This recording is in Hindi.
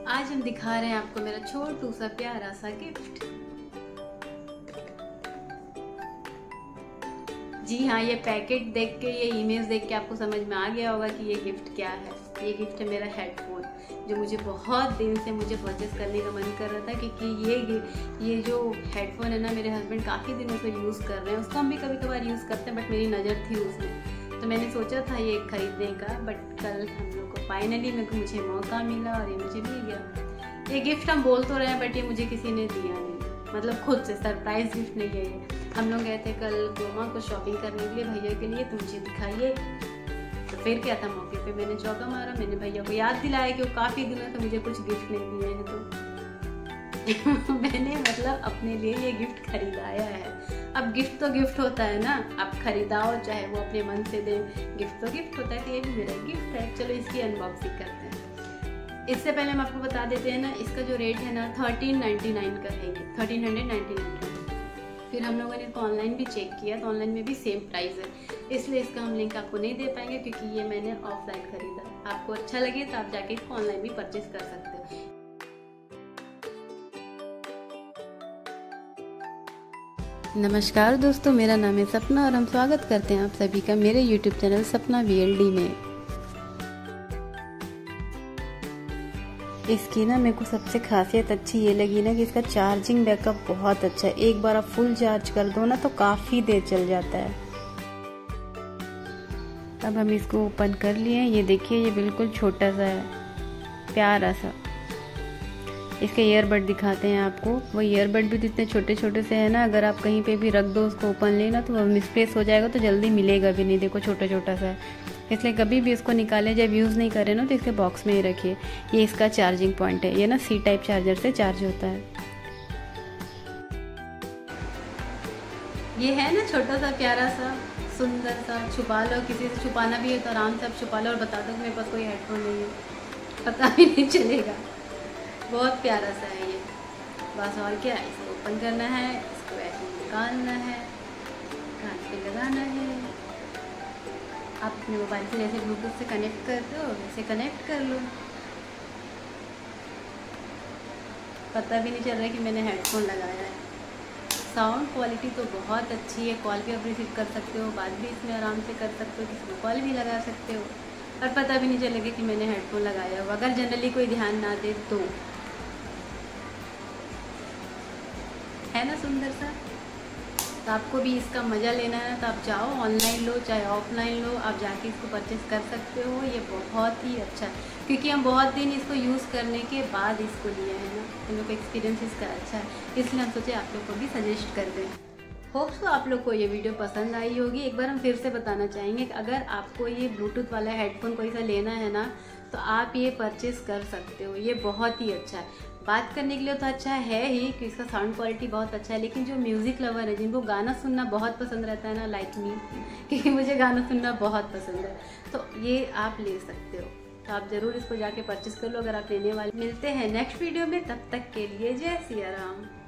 आज हम दिखा रहे हैं आपको मेरा छोटू सा प्यारा सा गिफ्ट। जी हाँ, ये पैकेट देख के, ये इमेज देख के आपको समझ में आ गया होगा कि ये गिफ्ट क्या है। ये गिफ्ट है मेरा हेडफोन, जो मुझे बहुत दिन से मुझे परचेस करने का मन कर रहा था, क्योंकि ये जो हेडफोन है ना, मेरे हस्बैंड काफ़ी दिनों से यूज़ कर रहे हैं। उसको हम भी कभी कभार यूज़ करते हैं, बट मेरी नज़र थी उसमें, तो मैंने सोचा था ये खरीदने का। बट कल हम लोग को फाइनली मुझे मौका मिला और ये मुझे मिल गया। ये गिफ्ट हम बोल तो रहे हैं, बट ये मुझे किसी ने दिया नहीं, मतलब खुद से सरप्राइज गिफ्ट नहीं है ये। हम लोग गए थे कल क्रोमा को शॉपिंग करने के लिए भैया के लिए, तो मुझे दिखाइए। तो फिर क्या था, मौके पे मैंने चौका मारा, मैंने भैया को याद दिलाया कि वो काफ़ी दिनों से मुझे कुछ गिफ्ट नहीं दिए हैं, तो मैंने मतलब अपने लिए ये गिफ्ट खरीदाया है। अब गिफ्ट तो गिफ्ट होता है ना, आप खरीदाओ चाहे वो अपने मन से दे, गिफ्ट तो गिफ्ट होता है। तो ये भी मेरा गिफ्ट है। चलो इसकी अनबॉक्सिंग करते हैं। इससे पहले हम आपको बता देते हैं ना, इसका जो रेट है ना 1399 का है, ये 1399 का। फिर हम लोगों ने इसको ऑनलाइन भी चेक किया, तो ऑनलाइन में भी सेम प्राइस है, इसलिए इसका हम लिंक आपको नहीं दे पाएंगे, क्योंकि ये मैंने ऑफलाइन खरीदा। आपको अच्छा लगे तो आप जाके इसको ऑनलाइन भी परचेज कर सकते हो। नमस्कार दोस्तों, मेरा नाम है सपना और हम स्वागत करते हैं आप सभी का मेरे YouTube चैनल सपना VLD में। इसकी ना मेरे को सबसे खासियत अच्छी ये लगी ना कि इसका चार्जिंग बैकअप बहुत अच्छा है। एक बार आप फुल चार्ज कर दो ना तो काफ़ी देर चल जाता है। अब हम इसको ओपन कर लिए। ये देखिए, ये बिल्कुल छोटा सा है, प्यारा सा। इसके ईयरबड दिखाते हैं आपको। वो ईयरबड भी तो इतने छोटे छोटे से है ना, अगर आप कहीं पे भी रख दो उसको ओपन लेना तो वो मिसप्लेस हो जाएगा, तो जल्दी मिलेगा भी नहीं। देखो छोटा छोटा सा है, इसलिए कभी भी इसको निकाले जब यूज़ नहीं करें ना तो इसके बॉक्स में ही रखिए। ये इसका चार्जिंग पॉइंट है, ये ना C टाइप चार्जर से चार्ज होता है। ये है ना छोटा सा प्यारा सा सुंदर सा, छुपा लो, किसी से छुपाना भी है तो आराम से आप छुपा लो और बता दो कि मेरे पास कोई हेडफोन नहीं है, पता भी नहीं चलेगा। बहुत प्यारा सा है ये। बस और क्या, इसको ओपन करना है, इसको ऐसे निकालना है, कांच पे लगाना है। आप अपने मोबाइल से जैसे ब्लूटूथ से कनेक्ट करते हो वैसे कनेक्ट कर लो। पता भी नहीं चल रहा है कि मैंने हेडफोन लगाया है। साउंड क्वालिटी तो बहुत अच्छी है, कॉल भी आप रिसीव कर सकते हो, बात भी इसमें आराम से कर सकते हो, किसी को कॉल भी लगा सकते हो और पता भी नहीं चलेगा कि मैंने हेडफोन लगाया हो, अगर जनरली कोई ध्यान ना दे तो। है ना सुंदर सा। तो आपको भी इसका मज़ा लेना है तो आप जाओ, ऑनलाइन लो चाहे ऑफलाइन लो, आप जाके इसको परचेस कर सकते हो। ये बहुत ही अच्छा है, क्योंकि हम बहुत दिन इसको यूज़ करने के बाद इसको लिए हैं ना, हम लोग का एक्सपीरियंस इसका अच्छा है, इसलिए हम सोचे आप लोग को भी सजेस्ट कर दें। होप्स तो आप लोग को ये वीडियो पसंद आई होगी। एक बार हम फिर से बताना चाहेंगे कि अगर आपको ये ब्लूटूथ वाला हेडफोन कोई सा लेना है ना, तो आप ये परचेस कर सकते हो। ये बहुत ही अच्छा है, बात करने के लिए तो अच्छा है ही कि इसका साउंड क्वालिटी बहुत अच्छा है, लेकिन जो म्यूज़िक लवर है, जिनको गाना सुनना बहुत पसंद रहता है ना, लाइक मी, क्योंकि मुझे गाना सुनना बहुत पसंद है, तो ये आप ले सकते हो। तो आप ज़रूर इसको जाके परचेस कर लो अगर आप लेने वाले। मिलते हैं नेक्स्ट वीडियो में, तब तक के लिए जय सिया राम।